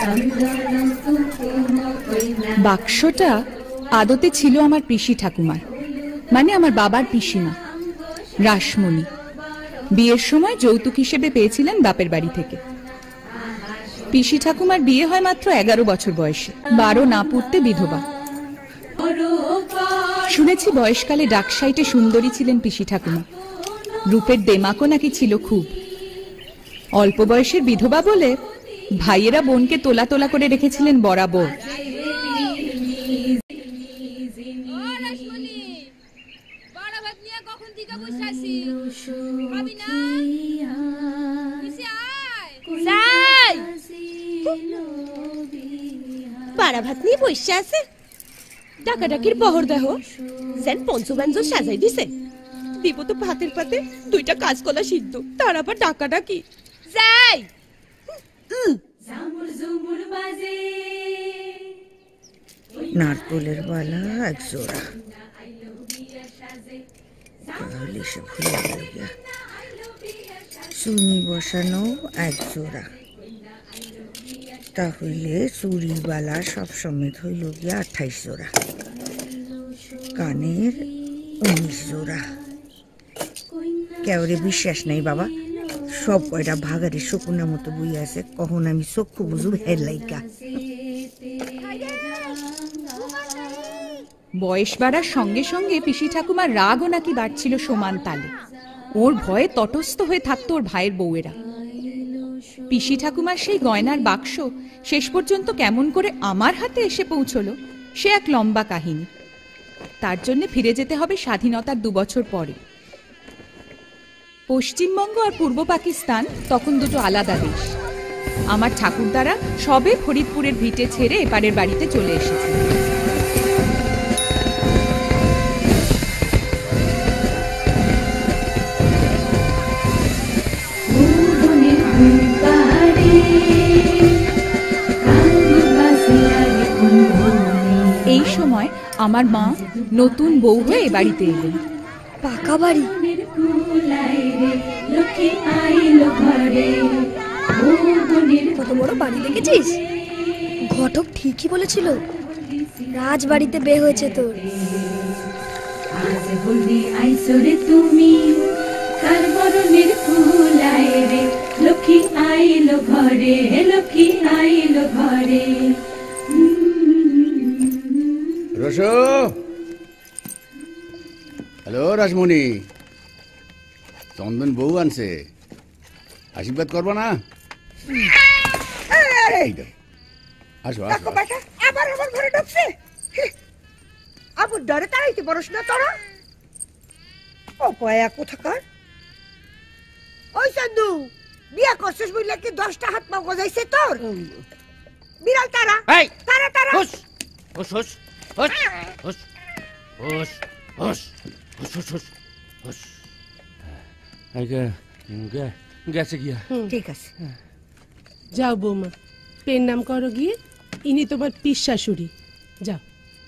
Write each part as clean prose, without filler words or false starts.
বাক্সটা আদতে ছিল আমার পিসি ঠাকুমার, মানে আমার বাবার পিসিমা রাসমণি। বিয়ের সময় যৌতুক হিসেবে পেয়েছিলেন বাপের বাড়ি থেকে। পিসি ঠাকুমার বিয়ে হয় মাত্র 11 বছর বয়সে, 12 না পুড়তে বিধবা। শুনেছি বয়সকালে ডাকসাইটে সুন্দরী ছিলেন পিসি ঠাকুমা, রূপের দেমাকও নাকি ছিল খুব। অল্প বয়সের বিধবা বলে ভাইয়েরা বোনকে তোলা তোলা করে রেখেছিলেন বরাবর। পাড়া ভাত নিয়ে বসে আছে, ডাকাডাকির বহর দেহ সেন পঞ্চব্যঞ্জন সাজাই দিছে। দিব তো ভাতের পাতে 2টা কাঁচকলা সিদ্ধ, তার আবার ডাকাডাকি। যাই নারকলের বালা এক জোড়া, চুনি বসানো এক জোড়া, তাহলে চুরির বালা সব সমেত হইল গিয়া 28 জোড়া, কানের 19 জোড়া। কেউরে বিশ্বাস নাই বাবা, সব কয়টা ভাগারে শকুনের মতো বই আছে, কখন আমি চক্ষু বুঝু হেডলাইকা। বয়স বাড়ার সঙ্গে সঙ্গে পিসি ঠাকুমার রাগও নাকি বাড়ছিল সমান তালে। ওর ভয়ে তটস্থ হয়ে থাকতো ওর ভাইয়ের বউয়েরা। পিসি ঠাকুমার সেই গয়নার বাক্স শেষ পর্যন্ত কেমন করে আমার হাতে এসে পৌঁছলো সে এক লম্বা কাহিনী। তার জন্য ফিরে যেতে হবে স্বাধীনতার 2 বছর পরে। পশ্চিমবঙ্গ আর পূর্ব পাকিস্তান তখন দুটো আলাদা দেশ। আমার ঠাকুরদারা সবে ফরিদপুরের ভিটে ছেড়ে এপারের বাড়িতে চলে এসেছে। এই সময় আমার মা নতুন বউ হয়ে এ বাড়িতে এলেন। পাকা বাড়ি, কত বড় বাড়ি দেখেছিস? ঘটক ঠিকই বলেছিল, রাজবাড়িতে বিয়ে হয়েছে তোর। তুমি লক্ষ্মী আইলো ঘরে, লক্ষ্মী আইলো ঘরে। রসো, হ্যালো রাসমণি, চন্দন বউ আনছে, আশীর্বাদ করবো না? আসো আসো। আবার আমার ঘরে ঢুকছে, আবুর ডরে তাড়াইতে পারস না তোরা? ও পয়া কোথাকার? ওই চান্দু, বিয়া করছিস বুঝলে কি 10টা হাত পা গজাইছে তোর? বিড়াল তারা, তারা তারা। হুস হুস হুস হুস হুস হুস হুস হুস হুস হুস। গেছে গিয়া। ঠিক আছে, যাও বৌমা, পেন নাম করো গিয়ে, ইনি তোমার পিস শাশুড়ি। যাও।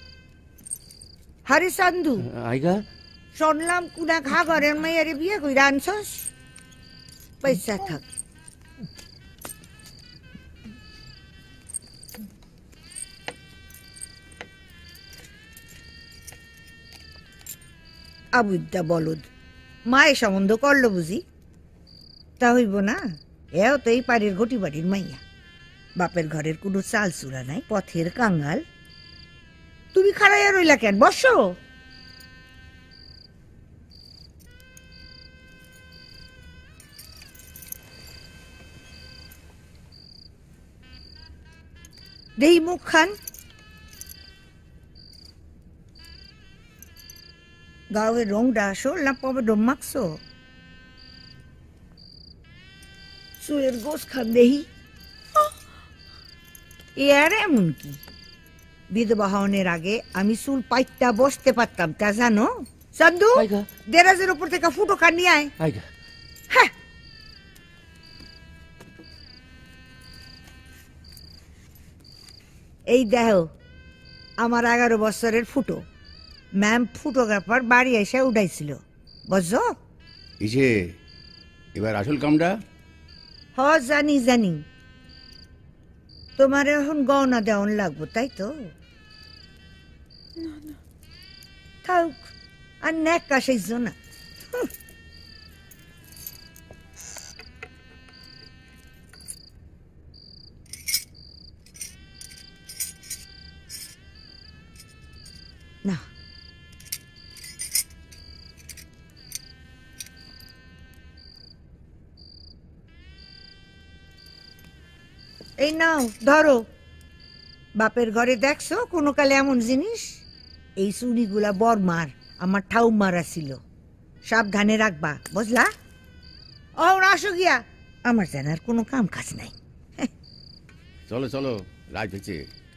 হারি চান্দু, আইগা শুনলাম কুনা ঘা ঘরের মেয়েরে বিয়ে কইরা আনছস, পয়সা থাক। আবুদ্দা বলদ, মায়ে সম্বন্ধ করলো বুঝি? তা হইব না, এও তো এই পাড়ের ঘটি বাড়ির মাইয়া, বাপের ঘরের কোনো চাল চুরা নাই, পথের কাঙ্গাল। তুমি খাড়াইয়া রইলা কেন? বসো। দেই মুখ খান। গাওয়ের রংটা আসল না পবে ডম মাখছো? চুলের গোস খান দেহি। এর এমন কি? বিধবা হওয়ার আগে আমি চুল পাইটা বসতে পারতাম, তা জানো? চান্দু, দেরাজের উপর থেকে ফুটো কান নিয়ে আয়। হ্যাঁ, এই দেখো আমার 11 বছরের ফুটো। ম্যাম ফটোগ্রাফার বাড়ি এসে উঠাইছিল, বুঝছো? ইসে এবার আসল কামটা? হ, জানি জানি। তোমার এখন গহনা দেওয়ান লাগবো তাই তো? থাক আর নেক কাশাইছ না। না এই নাও ধরো। বাপের ঘরে দেখছো কোনো কালে এমন জিনিস? এই চুড়িগুলা বরমার, আমার ঠাউমারা ছিল। সাবধানে রাখবা বুঝলা? ও আসো গিয়া, আমার জানার কোনো কাম কাজ নাই। চলো চলো, রাত হয়েছে।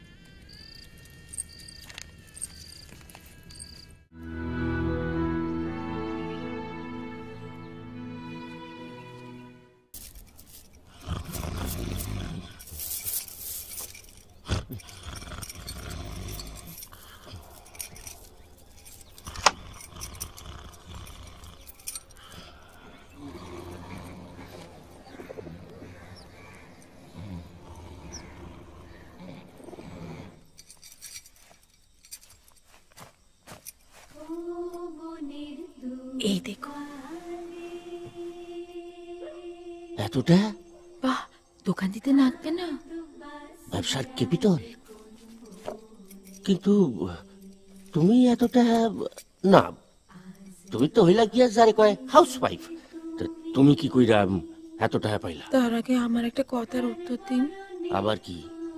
এই দেখো, এতটা বাহ, দোকান দিতে নাকবে না? ব্যবসার ক্যাপিটাল। কিন্তু তুমি এতটা না, তুমি তো হইলা গিয়া যারে কয় হাউস ওয়াইফ। তুমি কি কইরা এত টাকা পাইলা? তার আগে আমার একটা কথার উত্তর দিন। আবার কি?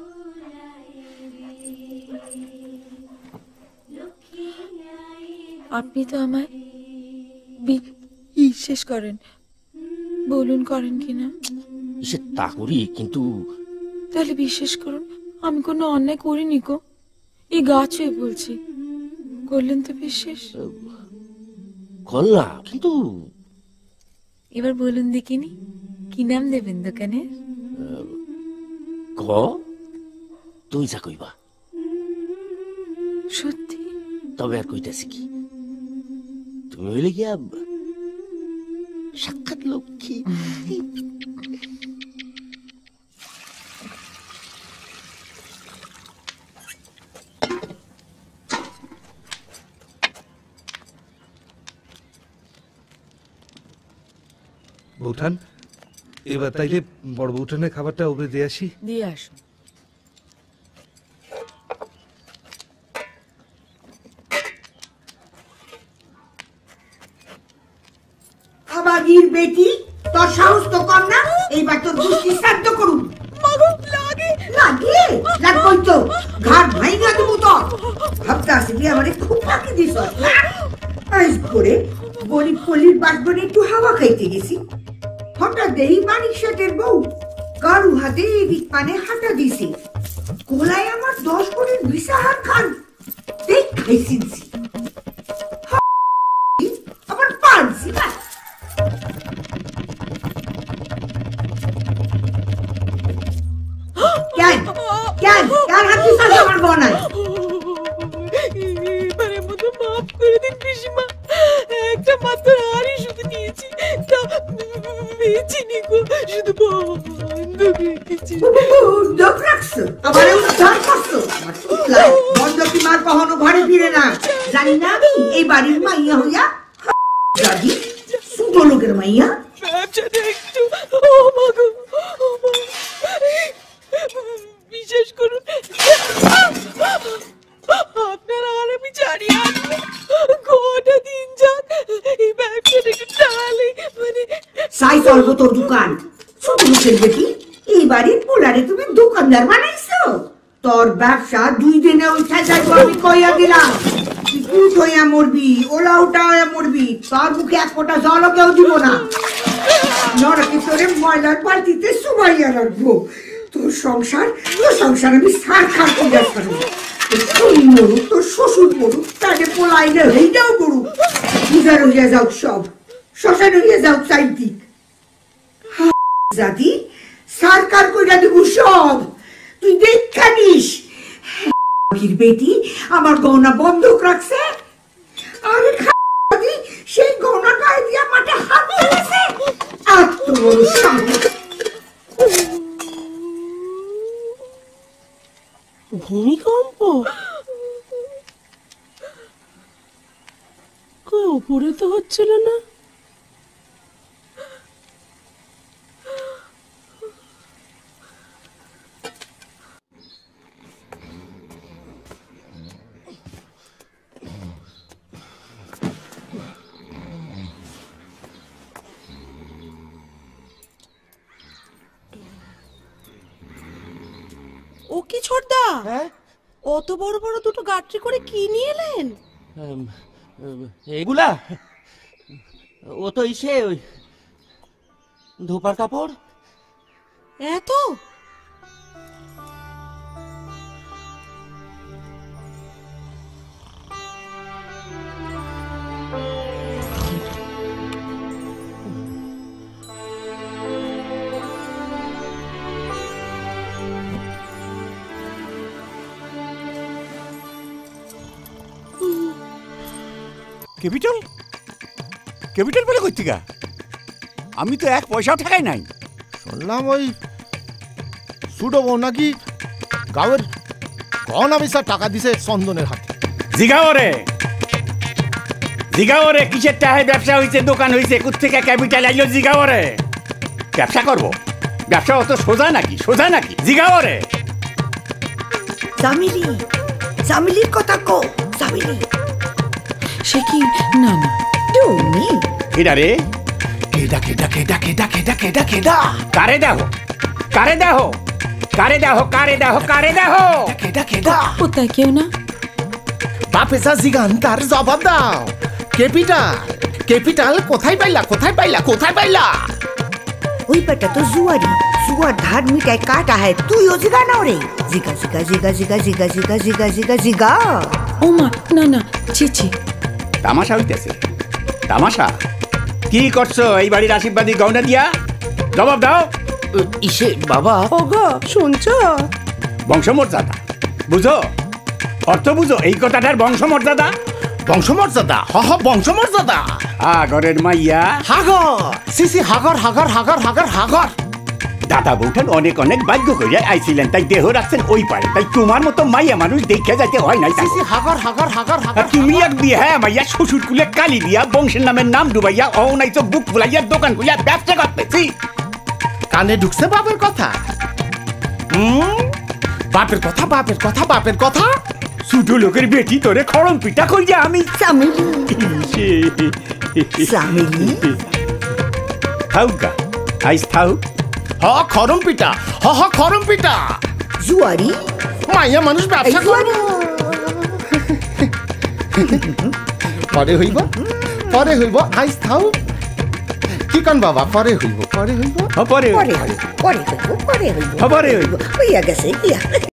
আপনি তো আমায় বিশ্বাস করেন, বলুন করেন কিনা? সে তা করি, কিন্তু তাহলে বিশ্বাস করুন আমি কোনো অন্যায় করিনি গো। এই গাছই বলছি, করলেন তো বিশ্বাস? করলাম, কিন্তু এবার বলুন দেখিনি, কি নাম দেবেন দোকানের? ক তুই যা কইবা। সত্যি? তবে আর কইতাছি কি, তুমি হইলে গিয়া সাক্ষাৎ লক্ষ্মী। বৌঠান, এবার তাইলে বড় বৌঠানের খাবারটা ওপরে দিয়ে আসি। দিয়ে আসুন। আবাগির বেটি, তোর সাহস তো কম না, এইবার তোর গুষ্টি শ্রাদ্ধ করুন। লাগে লাগে লাগবই তো, ঘাট ভাইঙ্গা দেবো তো। ভাবতে আসবি আমারে খুব ফাঁকি দিস। আইস করে গরিব পল্লীর বাসবনে একটু হাওয়া খাইতে গেছি, হঠাৎ দেহি মানিক শেঠের বউ কারু হাতে এদিক পানে হাঁটা দিছে। কোলায় আমার 10 কোটির ভিসা হাত খান দেখ খাইছি আমার পারছি না। কেন কেন কেন হাত দিস আমার বনায়? এবারে মতো মাফ করে দিন পিসিমা, একটা মাত্র হাড়ি শুধু নিয়েছি, তা বেচিনি গো, শুধু বন্ধক রেখেছি। বন্ধক রাখছো? আমার উদ্ধার করছো? আমার শুক্লায় বন্ধকি মার কখনো ঘরে ফিরে না, জানি না আমি এই বাড়ির মাইয়া হইয়া দাদি ছোট লোকের মাইয়া। ব্যবসাটা একটু ও মা গো, ও মা, বিশেষ করুন আপনার আর আমি ছাড়িয়ে আনবো, গোটা দিন যাক এই ব্যবসাটা একটু টালে মানে সাই চলবো তোর দোকান। ছোট লোকের বেটি, এই বাড়ির পোলারে তুমি দোকানদার বানাইছো? তোর ব্যবসা 2 দিনে উঠা যাইবো আমি কইয়া দিলাম। তুই হইয়া মরবি, ওলা উঠা হইয়া মরবি, তোর মুখে এক ফোঁটা জলও কেউ দিব না। নরকে তোরে ময়লার বালতিতে সুবাইয়া রাখবো। তোর সংসার আমি সার খার করিয়া ছাড়বো। তুই মরুক, তোর শ্বশুর মরুক, তাকে পোলাইলে হইটাও মরুক, পূজার হইয়া যাও, সব শ্মশান হইয়া যাও চাইদিক। জাতি সরকার কইরা দিব সব, তুই দেখা নিস। বেটি আমার গহনা বন্ধক রাখছে, আরে সেই গহনা গায়ে দিয়া মাঠে হাত ফেলেছে। এত বড় সাহস! ভূমিকম্প? কই উপরে তো হচ্ছিল না। ও কি ছোটদা, অত বড় বড় দুটো গাট্রি করে কি নিয়ে এলেন? এগুলা ও তো ইসে ওই ধোপার কাপড়। এত? ক্যাপিটাল? ক্যাপিটাল বলে কই থেকে? আমি তো এক পয়সাও ঠেকাই নাই। শুনলাম ওই সুডো বউ নাকি গাঁয়ের গহনা বেচা টাকা দিছে চন্দনের হাতে। জিগাওরে জিগাওরে কিসের টাকায় ব্যবসা হয়েছে, দোকান হয়েছে, কোত্থেকে ক্যাপিটাল আইলো? জিগাওরে ব্যবসা করবো? ব্যবসা অত সোজা নাকি? সোজা নাকি? জিগাওরে। জামিলি, জামিলির কথা কো। জামিলি সে কি? না না, তুমি কেডা রে? কেডা কেডা কেডা কেডা কেডা কেডা কেডা কারে দেখো, কারে দেখো, কারে দেখো, কারে দেখো, কারে দেখো। কেডা কেডা? কোথায় কেউ না। বাপে যা জিগান তার জবাব দাও। ক্যাপিটাল, ক্যাপিটাল কোথায় পাইলা? কোথায় পাইলা? কোথায় পাইলা? ওই বেটা তো জুয়ারি, জুয়ার ধার মিটাই কাটা হয়। তুইও জিগা নাও রে। জিগা জিগা জিগা জিগা জিগা জিগা জিগা জিগা জিগা। ও মা, না না, ছি ছি। তামাশা হইতেছে, তামাশা। কি করছো এই বাড়ির আশীর্বাদী গহনা দিয়া? জবাব দাও। ইসে বাবা, ওগো শুনছো? বংশমর্যাদা বুঝো, অর্থ বুঝো এই কথাটার। বংশমর্যাদা, বংশমর্যাদা। হ হ বংশমর্যাদা। ঘরের মাইয়া হাগর সিসি হাগর হাগর হাগর হাগর হাগর। দাদা বউঠান অনেক অনেক ভাগ্য করে আইছিলেন, তাই দেহ রাখছেন ওই পারে। তাই তোমার মতো মাইয়া মানুষ দেখে যাইতে হয় নাই। সিসি হাগর হাগর হাগর হাগর। তুমি এক বিয়ে হ্যাঁ মাইয়া শ্বশুর কুলে কালি দিয়া বংশের নামের নাম ডুবাইয়া অনাইছো বুক ফুলাইয়া দোকান খুলিয়া ব্যবসা করতেছি। কানে ঢুকছে বাপের কথা? বাপের কথা, বাপের কথা, বাপের কথা। ছোট লোকের বেটি তোরে খড়ম পিঠা কইয়া আমি জামিলি, জামিলি থাউকা আইস থাউ। হ খরম পিঠা, হ হ খরম পিঠা। জুয়ারি মাইয়া মানুষ ব্যবসা করবো। পরে হইব, পরে হইব। আইস থাও। কি কন বাবা? পরে হইব, পরে হইব, পরে পরে হইব, পরে হইব, পরে হইব, পরে হইব। হইয়া গেছে ইয়া।